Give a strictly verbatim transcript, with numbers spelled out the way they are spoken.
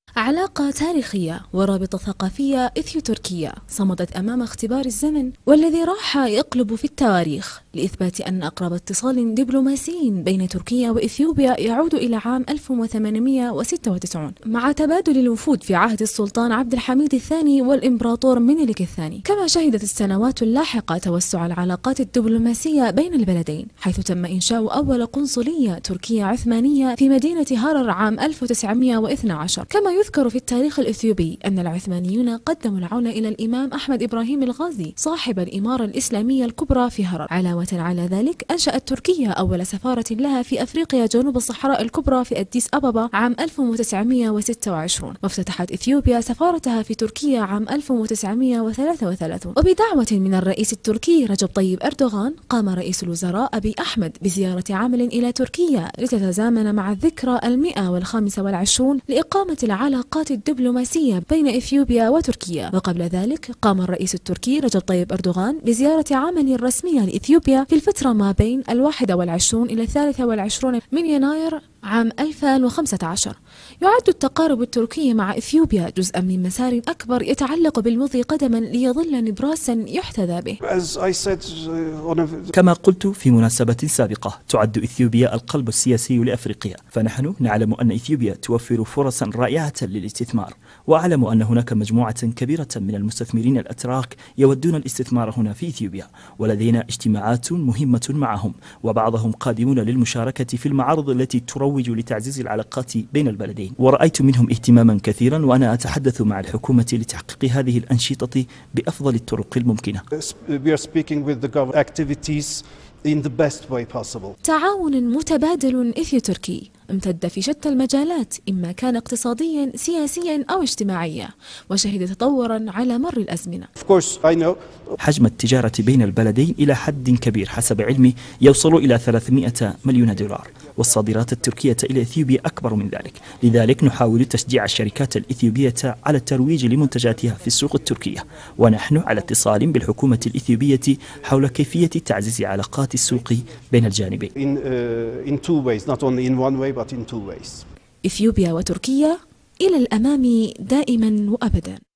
علاقة تاريخية ورابطة ثقافية إثيو تركية صمدت أمام اختبار الزمن والذي راح يقلب في التواريخ لإثبات أن أقرب اتصال دبلوماسي بين تركيا وإثيوبيا يعود إلى عام ألف وثمانمئة وستة وتسعين مع تبادل الوفود في عهد السلطان عبد الحميد الثاني والإمبراطور منيلك الثاني. كما شهدت السنوات اللاحقة توسع العلاقات الدبلوماسية بين البلدين، حيث تم إنشاء أول قنصلية تركية عثمانية في مدينة هرر عام ألف وتسعمئة واثني عشر. كما يذكر في التاريخ الإثيوبي أن العثمانيون قدموا العون إلى الإمام أحمد إبراهيم الغازي صاحب الإمارة الإسلامية الكبرى في هرر. علاوة على ذلك، أنشأت تركيا أول سفارة لها في أفريقيا جنوب الصحراء الكبرى في أديس أبابا عام ألف وتسعمئة وستة وعشرين، وافتتحت إثيوبيا سفارتها في تركيا عام ألف وتسعمئة وثلاثة وثلاثين. وبدعوة من الرئيس التركي رجب طيب أردوغان، قام رئيس الوزراء أبي أحمد بزيارة عمل إلى تركيا لتتزامن مع الذكرى المئة والخامسة والعشرون لإقامة العلاقات الدبلوماسية بين إثيوبيا وتركيا. وقبل ذلك قام الرئيس التركي رجب طيب أردوغان بزيارة عمل رسمية لإثيوبيا في الفترة ما بين الواحد والعشرون إلى الثالث والعشرون من يناير عام ألفين وخمسة عشر. يعد التقارب التركي مع إثيوبيا جزءا من مسار أكبر يتعلق بالمضي قدما ليظل نبراسا يحتذى به. كما قلت في مناسبة سابقة، تعد إثيوبيا القلب السياسي لأفريقيا، فنحن نعلم أن إثيوبيا توفر فرصا رائعة للاستثمار، وأعلم أن هناك مجموعة كبيرة من المستثمرين الأتراك يودون الاستثمار هنا في إثيوبيا، ولدينا اجتماعات مهمة معهم، وبعضهم قادمون للمشاركة في المعارض التي تروج لتعزيز العلاقات بين البلدين، ورأيت منهم اهتماما كثيرا، وأنا أتحدث مع الحكومة لتحقيق هذه الأنشطة بأفضل الطرق الممكنة. in the best way possible. تعاون متبادل إثيو تركي امتد في شتى المجالات، إما كان اقتصاديا سياسيا أو اجتماعيا، وشهد تطورا على مر الأزمنة. Of course, I know. حجم التجارة بين البلدين إلى حد كبير حسب علمي يوصل إلى ثلاثمئة مليون دولار، والصادرات التركية إلى إثيوبيا أكبر من ذلك. لذلك نحاول تشجيع الشركات الإثيوبية على الترويج لمنتجاتها في السوق التركية، ونحن على اتصال بالحكومة الإثيوبية حول كيفية تعزيز علاقات السوق بين الجانبين. In, uh, in two ways, not only in one way but in two ways. إثيوبيا وتركيا إلى الأمام دائما وأبدا.